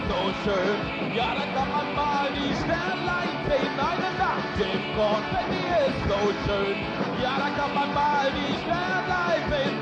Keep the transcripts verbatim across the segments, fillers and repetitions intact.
so schön. Ja, da kann man mal die Sternlein sehen. Eine Nacht im Konfetti ist so schön. Ja, da kann man mal die Sternlein sehen.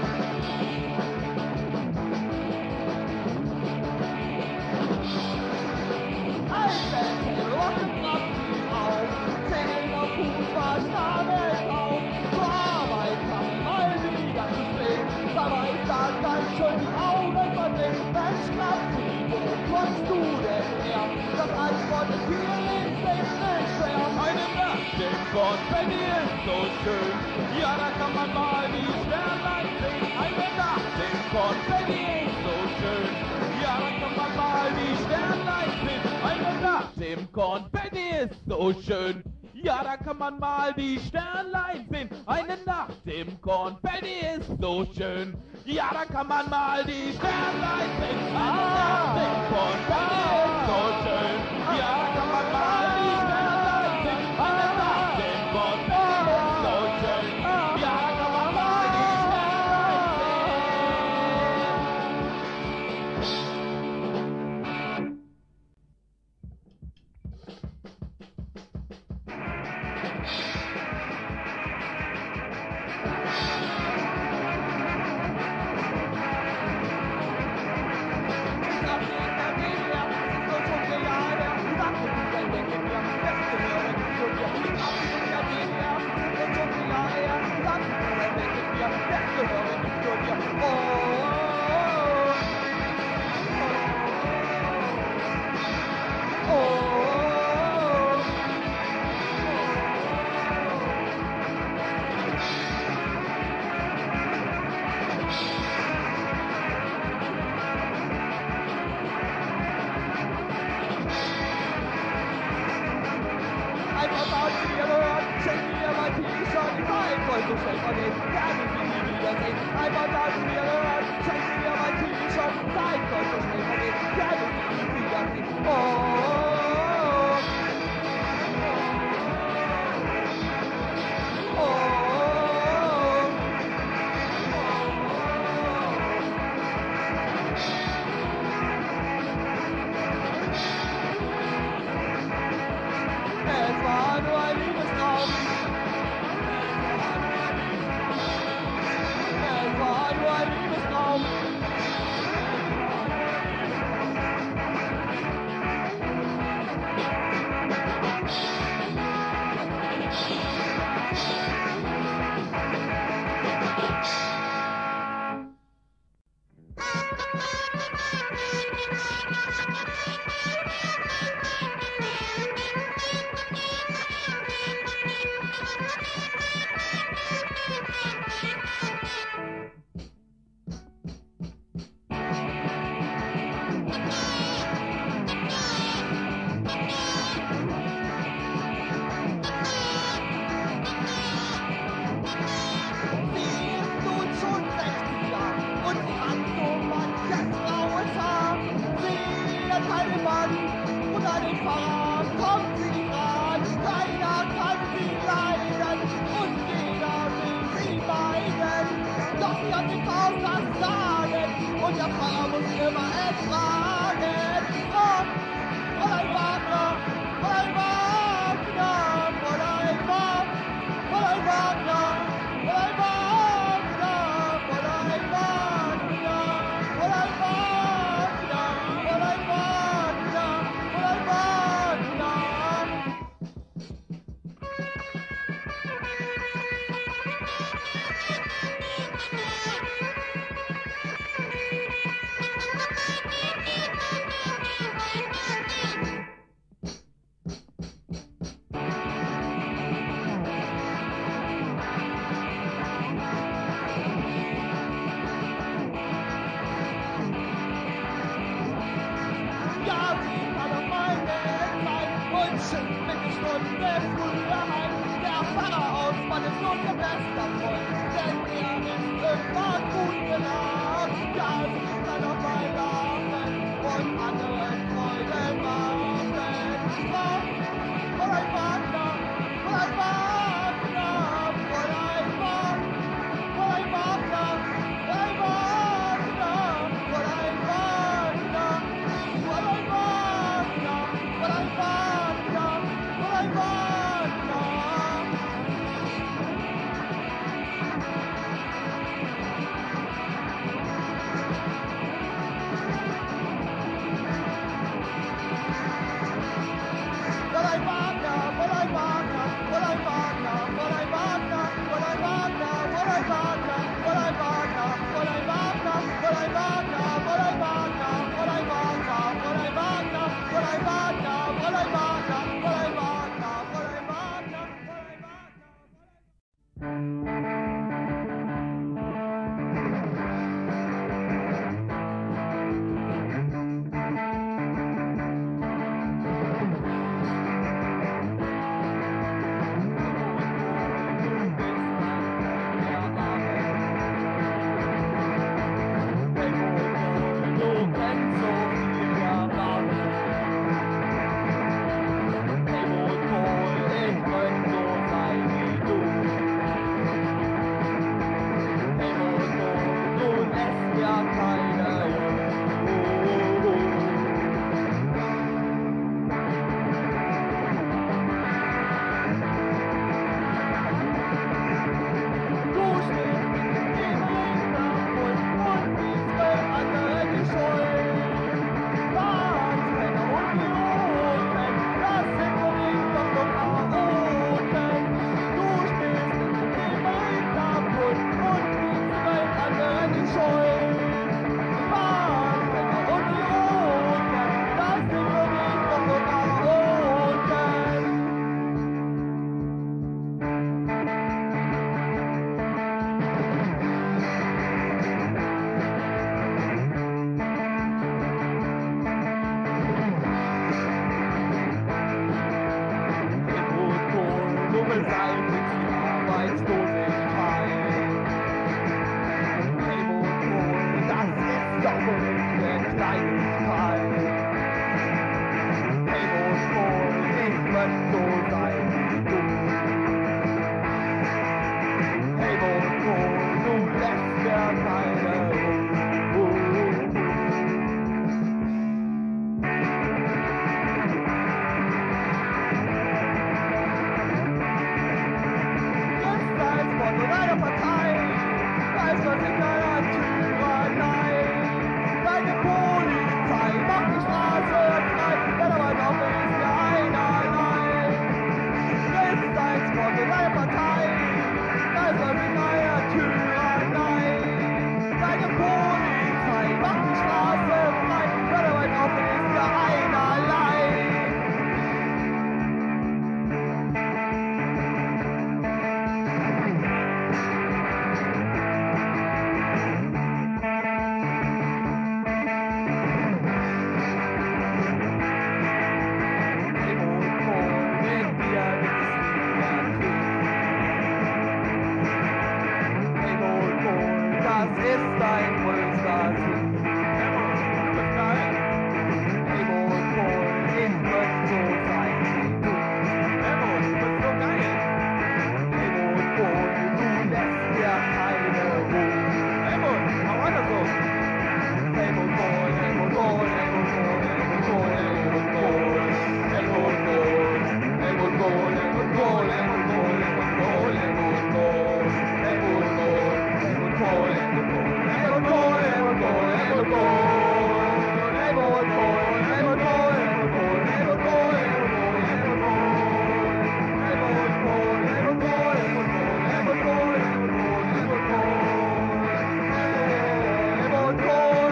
Schon die Augen von den Menschen ab, wo kommst du denn her? Das Antwort ist hier links, links, nicht schwer. Eine Nacht im Konfetti ist so schön. Ja, da kann man mal die Sternlein sehen. Eine Nacht im Konfetti ist so schön. Ja, da kann man mal die Sternlein sehen. Eine Nacht im Konfetti ist so schön. Ja, da kann man mal die Sternlein sehen. Eine Nacht im Konfetti ist so schön. Ja, da kann man mal die Sternlein sehen. Eine Nacht im Konfetti ist so schön. Ja, da kann man mal die Sternlein sehen. Eine Nacht im Konfetti ist so schön. Ja, da kann man mal die Sternlein What I want Einigkeit. Helmut Kohl, ich möchte so sein wie du. Helmut Kohl, du lässt mir keine Ruhe. Von deiner Partei, weiß was in deiner Tyrannei. Deine Polizei macht die Straße frei, denn aber doch ist ja einerlei. Ist ein Spot in deiner Partei, weiß was in deiner Tyrannei. Deine Polizei macht die Straße frei, denn aber doch ist ja einerlei. Das ist dein größter Sieg. Du bist geil. Helmut Kohl, ich möchte so sein wie du. Helmut, du bist so geil. Helmut Kohl, du lässt dir keine Ruhe. Helmut, hau weiter so. Helmut Kohl, Helmut Kohl, Helmut Kohl, Helmut Kohl, Helmut Kohl. Helmut Kohl, Helmut Kohl, Helmut Kohl, Helmut Kohl, Helmut Kohl, Helmut Kohl. Helmut Kohl, Helmut Kohl, Helmut Kohl, Helmut Kohl, Helmut Kohl, Helmut Kohl. Helmut Kohl, Helmut Kohl, Helmut Kohl, Helmut Kohl, Helmut Kohl, Helmut Kohl. Helmut Kohl, Helmut Kohl, Helmut Kohl, Helmut Kohl, Helmut Kohl, Helmut Kohl. Helmut Kohl.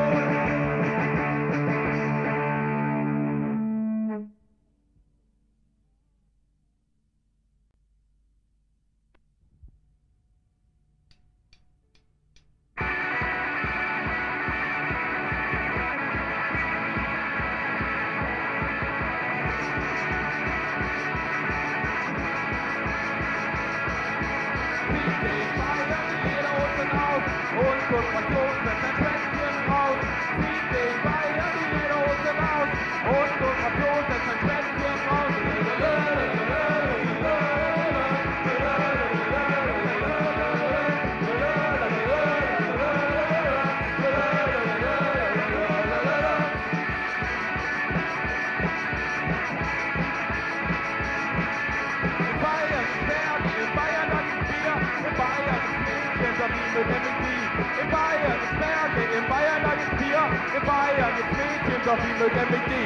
Und Kooperation setzt ein Schwänzchen raus. Zieht den Bayern die Lederhose raus. Und Kooperation setzt ein Schwänzchen raus. In Bayern ist Berg, in Bayern das ist Bier, in Bayern ist Mädchen, das ist mit M D. In Bayern ist Berge, in Bayern da gibt's Bier, in Bayern gibt's Mädchen, doch wie mit M D.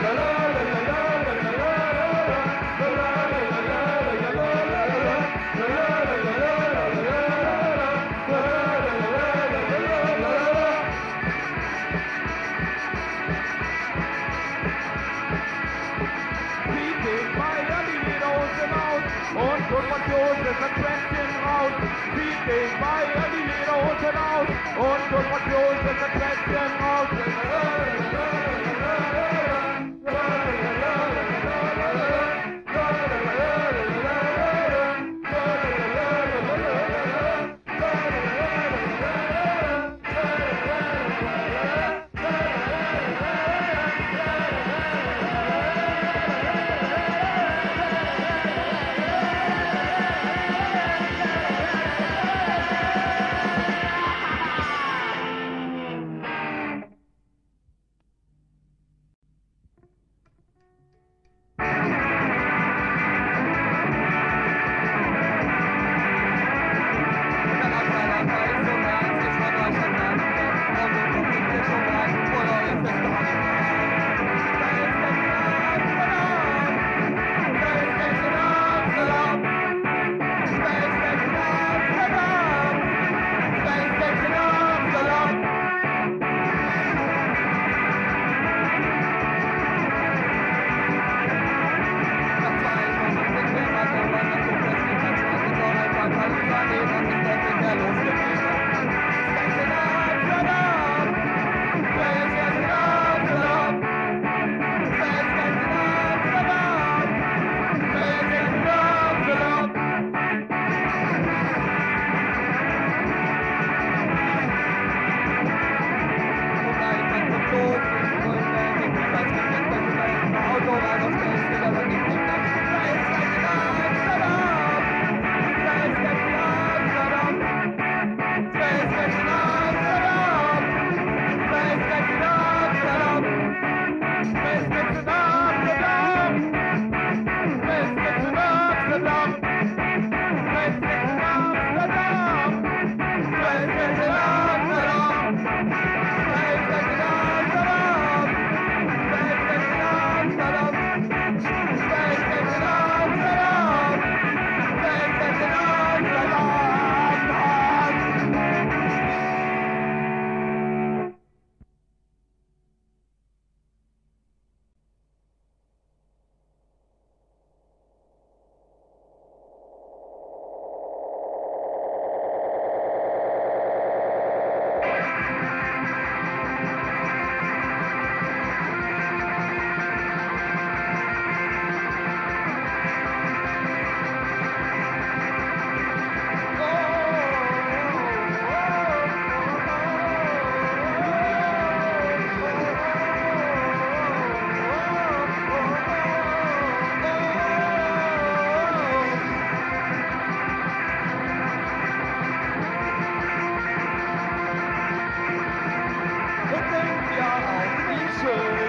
Zieht den Bayern die Lederhose raus und Kooperation setzt ein Schwänzchen raus. Zieht den Bayern die Lederhose raus und Kooperation setzt ein Schwänzchen raus. schön.